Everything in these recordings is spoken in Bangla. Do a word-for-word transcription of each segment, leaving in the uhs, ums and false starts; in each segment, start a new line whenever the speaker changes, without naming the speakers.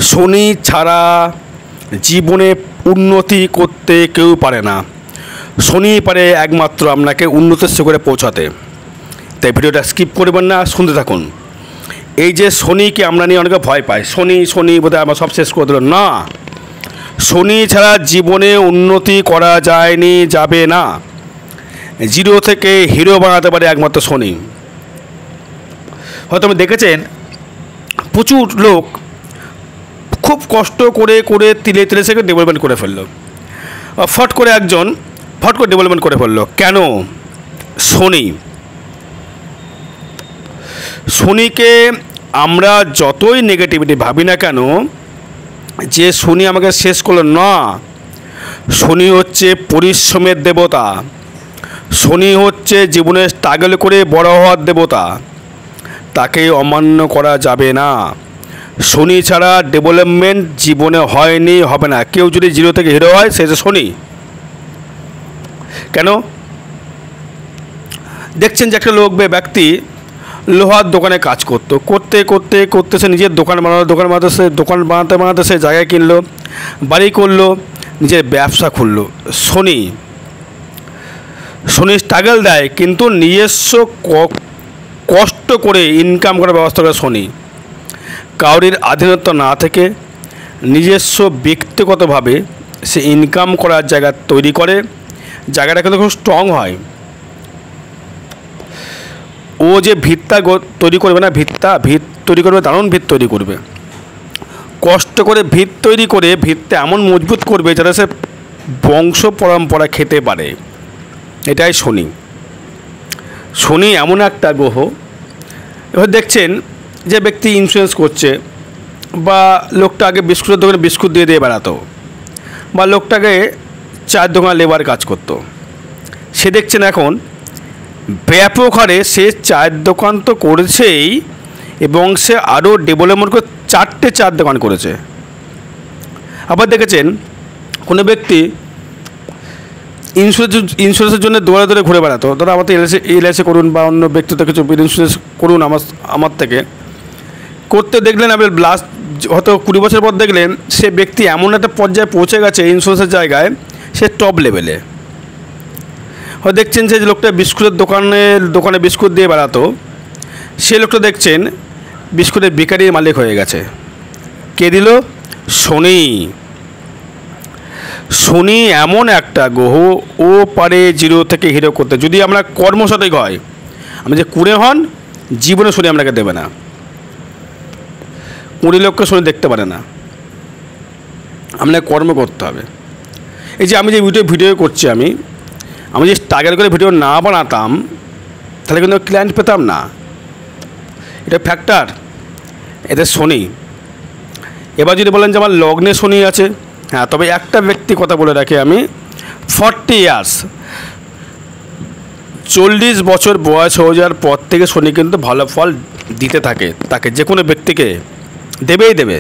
শনি ছাড়া জীবনে উন্নতি করতে কেউ পারে না। শনি পারে একমাত্র আপনাকে উন্নতির শিখরে পৌঁছাতে। তাই ভিডিওটা স্কিপ করবেন না, শুনতে থাকুন। এই যে শনিকে আমরা নিয়ে অনেকে ভয় পাই, শনি শনি বোধহয় আমার সব শেষ করে দিল। না, শনি ছাড়া জীবনে উন্নতি করা যায়নি, যাবে না। জিরো থেকে হিরো বানাতে পারে একমাত্র শনি। হয়তো আপনি দেখেছেন প্রচুর লোক খুব কষ্ট করে করে তিলে তিলে সেকে ডেভেলপমেন্ট করে ফেললো, ফট করে একজন ফট করে ডেভেলপমেন্ট করে ফেললো। কেন? শনি। শনিকে আমরা যতই নেগেটিভিটি ভাবি না কেন যে শনি আমাকে শেষ করলো, না। শনি হচ্ছে পরিশ্রমের দেবতা, শনি হচ্ছে জীবনে স্ট্রাগল করে বড় হওয়ার দেবতা। তাকে অমান্য করা যাবে না। শনি ছাড়া ডেভেলপমেন্ট জীবনে হয়নি, হবে না। কেউ যদি জিরো থেকে হিরো হয় সে যে শনি। কেন? দেখছেন যে একটা লোক বে ব্যক্তি লোহার দোকানে কাজ করতো, করতে করতে করতে সে নিজের দোকান বানালো, দোকান বানাতে সে দোকান বানাতে বানাতে সে জায়গায় কিনলো, বাড়ি করলো, নিজের ব্যবসা খুললো। শনি শনি স্ট্রাগল দেয়, কিন্তু নিজস্ব কষ্ট করে ইনকাম করার ব্যবস্থা করে শনি। কাউরির আধীনত্ব না থেকে নিজস্ব ব্যক্তিগতভাবে সে ইনকাম করার জায়গা তৈরি করে, জায়গাটা কিন্তু খুব স্ট্রং হয়। ও যে ভিতটা তৈরি করবে না, ভিতটা ভিত তৈরি করবে, দারুণ ভিত তৈরি করবে, কষ্ট করে ভিত তৈরি করে ভিতটা এমন মজবুত করবে যাতে সে বংশ পরম্পরা খেতে পারে। এটাই শনি। শনি এমন একটা গ্রহ। এবার দেখছেন যে ব্যক্তি ইন্স্যুরেন্স করছে, বা লোকটা আগে বিস্কুটের দোকানে বিস্কুট দিয়ে দিয়ে বেড়াতো, বা লোকটাকে চায়ের দোকানে লেবার কাজ করতো, সে দেখছেন এখন ব্যাপক হারে সে চায়ের দোকান তো করেছেই, এবং সে আরও ডেভেলপমেন্ট করে চারটে চায়ের দোকান করেছে। আবার দেখেছেন কোনো ব্যক্তি ইন্স্যুরেন্স ইন্স্যুরেন্সের জন্য দৌড়ে দৌড়ে ঘুরে বেড়াতো, দাদা আমার তো এলআইসি এলআইসি করুন, বা অন্য ব্যক্তিগত কিছু ইন্স্যুরেন্স করুন আমার আমার থেকে করতে দেখলেন আপনি লাস্ট হয়তো কুড়ি বছর পর দেখলেন সে ব্যক্তি এমন একটা পর্যায়ে পৌঁছে গেছে ইন্স্যুরেন্সের জায়গায়, সে টপ লেভেলে। হয়তো দেখছেন যে লোকটা বিস্কুটের দোকানে দোকানে বিস্কুট দিয়ে বেড়াতো, সে লোকটা দেখছেন বিস্কুটের বেকারির মালিক হয়ে গেছে। কে দিল? শনি। শনি এমন একটা গ্রহ, ও পারে জিরো থেকে হিরো করতে, যদি আমরা কর্ম সঠিক হয়। আমি যে কুড়ে হন, জীবনে শনি আপনাকে দেবে না। কুড়ি লোককে শনি দেখতে পারে না, আপনাকে কর্ম করতে হবে। এই যে আমি যে ভিডিও ভিডিও করছি, আমি আমি যে স্ট্রাগল করে ভিডিও না বানাতাম তাহলে কিন্তু ক্লায়েন্ট পেতাম না। এটা ফ্যাক্টর, এদের শনি। এবার যদি বলেন যে আমার লগ্নে শনি আছে, হ্যাঁ, তবে একটা ব্যক্তি কথা বলে রাখি আমি, ফর্টি ইয়ার্স চল্লিশ বছর বয়স হয়ে যাওয়ার পর থেকে শনি কিন্তু ভালো ফল দিতে থাকে, তাকে যে কোনো ব্যক্তিকে দেবেই দেবে।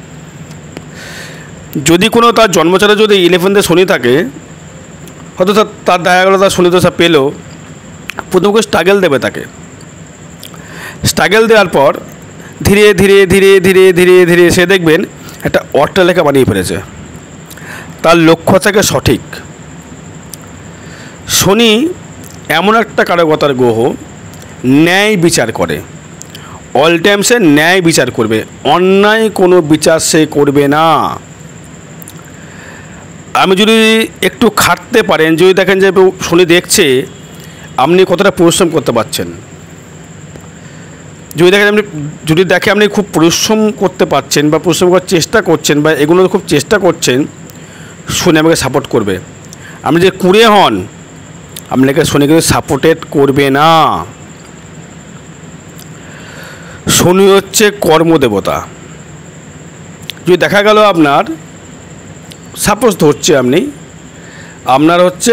যদি কোনো তার জন্মচারে যদি ইলেভেন্থে শনি থাকে, হয়তো তার তার দেখা গেলো তার শনি দশা পেলো, প্রথম করে স্ট্রাগল দেবে তাকে। স্ট্রাগল দেওয়ার পর ধীরে ধীরে ধীরে ধীরে ধীরে ধীরে সে দেখবেন একটা অট্টালিকা বানিয়ে ফেলেছে, তার লক্ষ্য থাকে সঠিক। শনি এমন একটা কারকতার গ্রহ, ন্যায় বিচার করে, অল টাইম সে ন্যায় বিচার করবে, অন্যায় কোনো বিচার সে করবে না। আমি যদি একটু খাটতে পারেন, যদি দেখেন যে শনি দেখছে আপনি কতটা পরিশ্রম করতে পারছেন, যদি দেখেন আপনি যদি দেখে আপনি খুব পরিশ্রম করতে পারছেন বা পরিশ্রম করার চেষ্টা করছেন বা এগুলো খুব চেষ্টা করছেন, শনি আমাকে সাপোর্ট করবে। আপনি যে কুড়ে হন, আপনাকে শনি কিন্তু সাপোর্টেড করবে না। শনি হচ্ছে কর্মদেবতা। যদি দেখা গেল আপনার সাপোজ ধরছে আপনি আপনার হচ্ছে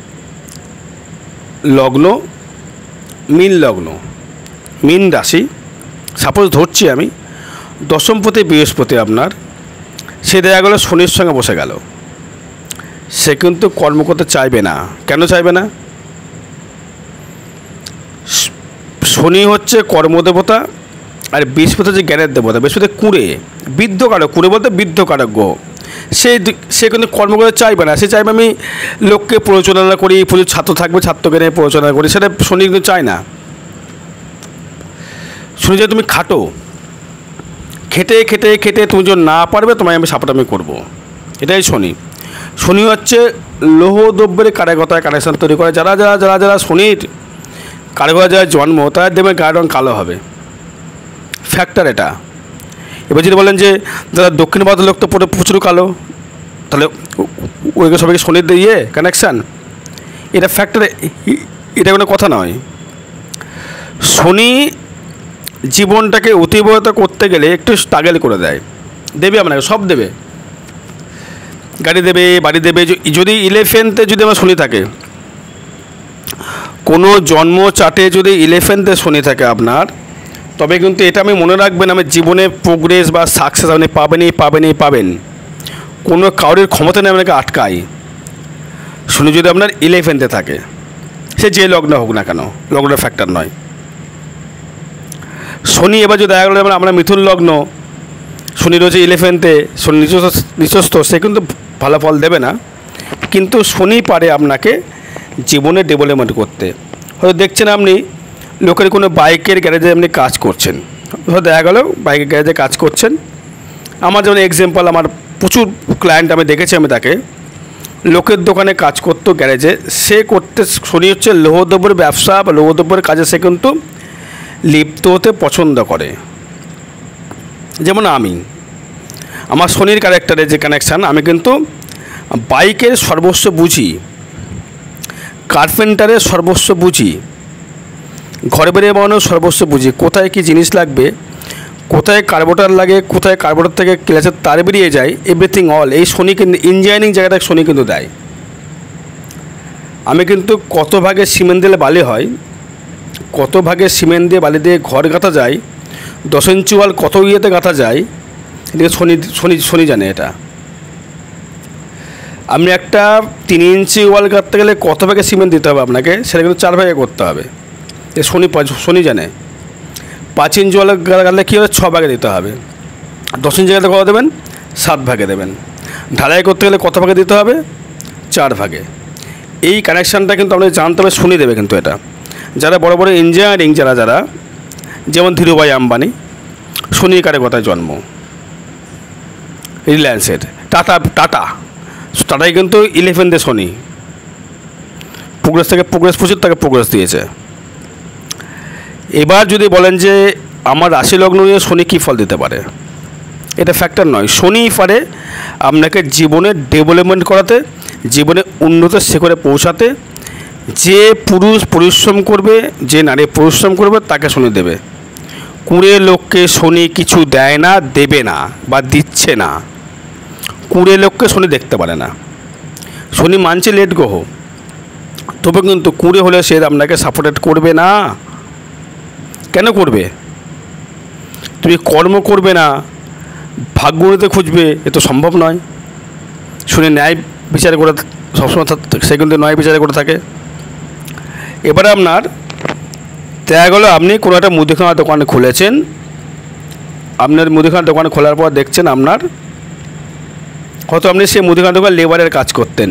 লগ্ন মীন লগ্ন মীন রাশি, সাপোজ ধরছি আমি, দশমপতি বৃহস্পতি আপনার, সে দেখা গেলো শনির সঙ্গে বসে গেল, সে কিন্তু কর্ম করতে চাইবে না। কেন চাইবে না? শনি হচ্ছে কর্মদেবতা আর বৃহস্পতি হচ্ছে জ্ঞানের দেবতা, বৃহস্পতি কুঁড়ে, বৃদ্ধ কারক, কুঁড়ে বলতে বৃদ্ধ কারক গ্রহ। সে সে কিন্তু কর্ম করে চাইবে না, সে চাইবে আমি লোককে পরিচালনা করি, প্রচুর ছাত্র থাকবে ছাত্রকে নিয়ে পরিচালনা করি, সেটা শনি কিন্তু চায় না। শনি যে তুমি খাটো, খেটে খেটে খেটে তুমি যদি না পারবে তোমায় আমি সাপোর্ট করবো, এটাই শনি। শনি হচ্ছে লৌহ দ্রব্যের কারকতায় কানেকশান তৈরি করে। যারা যারা যারা যারা শনির কারকতায় যারা জন্ম, তারা দেবে গায়ের রঙ কালো হবে, ফ্যাক্টর এটা। এবার যদি বলেন যে যারা দক্ষিণ ভারতের লোক তো পুরো প্রচুর কালো, তাহলে ওইগুলো সবাইকে শনির দিয়ে কানেকশান, এটা ফ্যাক্টর, এটা কোনো কথা নয়। শনি জীবনটাকে অতিবাহিত করতে গেলে একটু স্ট্রাগল করে দেয়, দেবে আপনাকে, সব দেবে, গাড়ি দেবে, বাড়ি দেবে। যদি ইলেভেন্থে যদি আমার শনি থাকে, কোনো জন্ম চার্টে যদি ইলেভেন্থে শনি থাকে আপনার, তবে কিন্তু এটা আমি মনে রাখবেন, আমি জীবনে প্রোগ্রেস বা সাকসেস আপনি পাবেনই পাবেনই পাবেন। কোনো কারোর ক্ষমতা নেই আপনাকে আটকায়। শনি যদি আপনার ইলেভেন্থে থাকে, সে যে লগ্ন হোক না কেন, লগ্নের ফ্যাক্টর নয়। শনি এবার যদি দেখা গেলো আমরা মিথুন লগ্ন, শনি রয়েছে ইলেভেন্থে, শনি নিচস্থ, সে কিন্তু ভালো ফল দেবে না। কিন্তু শনি পারে আপনাকে জীবনে ডেভেলপমেন্ট করতে। হয়তো দেখছেন আপনি লোকের কোনো বাইকের গ্যারেজে আপনি কাজ করছেন, হয়তো দেখা গেলো বাইকের গ্যারেজে কাজ করছেন। আমার যেমন এক্সাম্পল, আমার প্রচুর ক্লায়েন্ট আমি দেখেছি, আমি তাকে লোকের দোকানে কাজ করতো গ্যারেজে, সে করতে শনি হচ্ছে লৌহদ্রব্যের ব্যবসা বা লৌহদ্রব্যের কাজে সে কিন্তু লিপ্ত হতে পছন্দ করে। যেমন আমি, আমার শনির ক্যারেক্টারের যে কানেকশান, আমি কিন্তু বাইকের সর্বস্ব বুঝি, কার্পেন্টারের সর্বস্ব বুঝি, ঘরে বেরিয়ে বানানোর সর্বস্ব বুঝি, কোথায় কী জিনিস লাগবে, কোথায় কার্বোরেটর লাগে, কোথায় কার্বোরেটর থেকে ক্লাচের তার বেরিয়ে যায়, এভরিথিং অল এই শনি কিন্তু ইঞ্জিনিয়ারিং জায়গাটা শনি কিন্তু দেয়। আমি কিন্তু কত ভাগে সিমেন্ট দিলে বালি হয়, কত ভাগে সিমেন্ট দিয়ে বালি দিয়ে ঘর গাঁথা যায়, দশ ইঞ্চি ওয়াল কত ইয়েতে গাঁথা যায়, এদিকে শনি শনি শনি জানে এটা। আপনি একটা তিন ইঞ্চি ওয়াল গাঁথতে গেলে কত ভাগে সিমেন্ট দিতে হবে আপনাকে, সেটা কিন্তু চার ভাগে করতে হবে, এ শনি শনি জানে। পাঁচ ইঞ্চি ওয়াল গাঁথলে কী হবে, ছ ভাগে দিতে হবে। দশ ইঞ্চি গাঁথলে কত দেবেন, সাত ভাগে দেবেন। ঢালাই করতে গেলে কত ভাগে দিতে হবে, চার ভাগে। এই কানেকশানটা কিন্তু আপনাকে জানতে হবে, শনি দেবে কিন্তু এটা। যারা বড় বড় ইঞ্জিনিয়ারিং যারা যারা যেমন ধীরুভাই আম্বানি, শনি কারকতায় জন্ম, রিলায়েন্সের, টাটা টাটা টাটাই কিন্তু ইলেভেন্থে শনি, প্রোগ্রেস থেকে প্রোগ্রেস প্রচুর তাকে প্রোগ্রেস দিয়েছে। এবার যদি বলেন যে আমার রাশি লগ্ন নিয়ে শনি কী ফল দিতে পারে, এটা ফ্যাক্টর নয়। শনি পারে আপনাকে জীবনে ডেভেলপমেন্ট করাতে, জীবনে উন্নত শিখরে পৌঁছাতে। যে পুরুষ পরিশ্রম করবে, যে নারী পরিশ্রম করবে, তাকে শনি দেবে। কুঁড়ে লোককে শনি কিছু দেয় না, দেবে না বা দিচ্ছে না। কুঁড়ে লোককে শনি দেখতে পারে না। শনি মানছে লেট গ্রহ, তবে কিন্তু কুঁড়ে হলে সে আপনাকে সাপোর্টেড করবে না। কেন করবে? তুমি কর্ম করবে না, ভাগ্য নিতে খুঁজবে, এ তো সম্ভব নয়। শনি ন্যায় বিচার করে সবসময়, সে কিন্তু ন্যায় বিচার করে থাকে। এবারে আপনার দেখা গেলো আপনি কোনো একটা মুদিখানা দোকান খুলেছেন, আপনার মুদিখানা দোকান খোলার পর দেখছেন আপনার হয়তো আপনি সেই মুদিখানা দোকান লেবারের কাজ করতেন।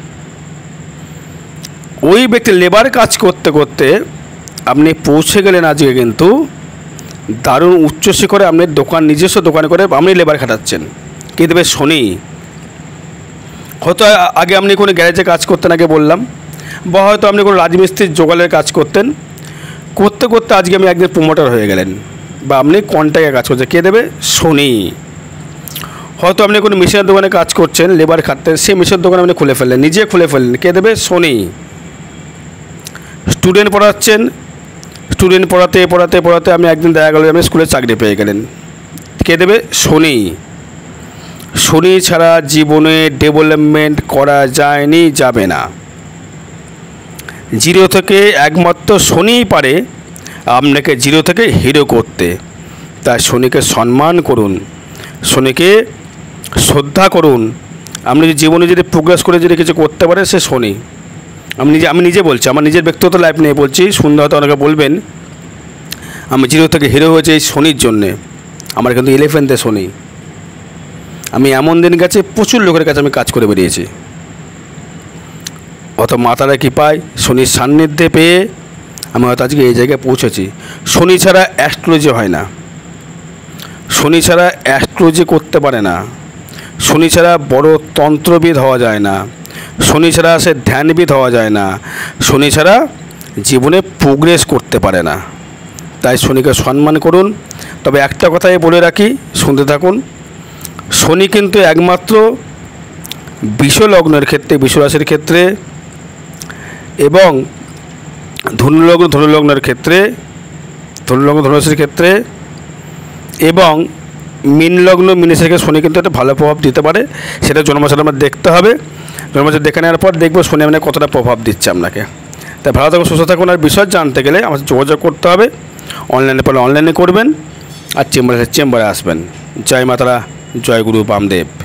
ওই ব্যক্তি লেবার কাজ করতে করতে আপনি পৌঁছে গেলেন আজকে কিন্তু দারুণ উচ্চ শিখরে, আপনার দোকান নিজস্ব দোকান করে আপনি লেবার খাটাচ্ছেন। কে দেবে? শনি। হয়তো আগে আপনি কোনো গ্যারেজে কাজ করতেন, আগে বললাম, বা হয়তো আপনি কোনো রাজমিস্ত্রির জোগাড়ের কাজ করতেন, করতে করতে আজকে আপনি একদিন প্রমোটার হয়ে গেলেন, বা আপনি কন্ট্রাক্টে কাজ করছেন। কে দেবে? শনি। হয়তো আপনি কোনো মেশিনের দোকানে কাজ করছেন, লেবার খাটতেন, সেই মেশিনের দোকান আপনি খুলে ফেললেন, নিজে খুলে ফেললেন। কে দেবে? শনি। স্টুডেন্ট পড়াচ্ছেন, স্টুডেন্ট পড়াতে পড়াতে পড়াতে আপনি একদিন দেখা গেল আপনি স্কুলে চাকরি পেয়ে গেলেন। কে দেবে? শনি। শনি ছাড়া জীবনে ডেভেলপমেন্ট করা যায়নি, যাবে না। জিরো থেকে একমাত্র শনিই পারে আপনাকে জিরো থেকে হিরো করতে। তাই শনিকে সম্মান করুন, শনিকে শ্রদ্ধা করুন। আপনি যদি জীবনে যদি প্রোগ্রেস করে যদি কিছু করতে পারে, সে শনি। আমি নিজে আমি নিজে বলছি, আমার নিজের ব্যক্তিগত লাইফ নিয়ে বলছি, সুন্দর হয়তো অনেকে বলবেন আমি জিরো থেকে হিরো হয়েছে এই শনির জন্যে। আমার কিন্তু ইলেভেন্থে শনি। আমি এমন দিন গেছে প্রচুর লোকের কাছে আমি কাজ করে বেরিয়েছি। অত মাতারা কি পায় শনির সান্নিধ্যে পেয়ে আমি হয়তো আজকে এই জায়গায় পৌঁছেছি। শনি ছাড়া অ্যাস্ট্রোলজি হয় না, শনি ছাড়া অ্যাস্ট্রোলজি করতে পারে না, শনি ছাড়া বড় তন্ত্রবিদ হওয়া যায় না, শনি ছাড়া সে ধ্যানবিদ হওয়া যায় না, শনি ছাড়া জীবনে প্রোগ্রেস করতে পারে না। তাই শনিকে সম্মান করুন। তবে একটা কথাই বলে রাখি, শুনতে থাকুন। শনি কিন্তু একমাত্র বিষ লগ্নের ক্ষেত্রে, বিষ রাশির ক্ষেত্রে এবং ধনুলগ্ন ধনুলগ্নের ক্ষেত্রে, ধনুলগ্ন ধনুরাশির ক্ষেত্রে এবং মীন লগ্ন মীনেশের ক্ষেত্রে শনি কিন্তু একটা ভালো প্রভাব দিতে পারে। সেটা জন্মসাল আমরা দেখতে হবে। জন্মসাল দেখে নেওয়ার পর দেখবো শনি মানে কতটা প্রভাব দিচ্ছে আপনাকে। তাই ভালো থাকুন, সুস্থ থাকুন। আর বিষয় জানতে গেলে আমাদের যোগাযোগ করতে হবে। অনলাইনে পড়লে অনলাইনে করবেন, আর চেম্বারে চেম্বারে আসবেন। জয় মাতারা, জয় গুরু বামদেব।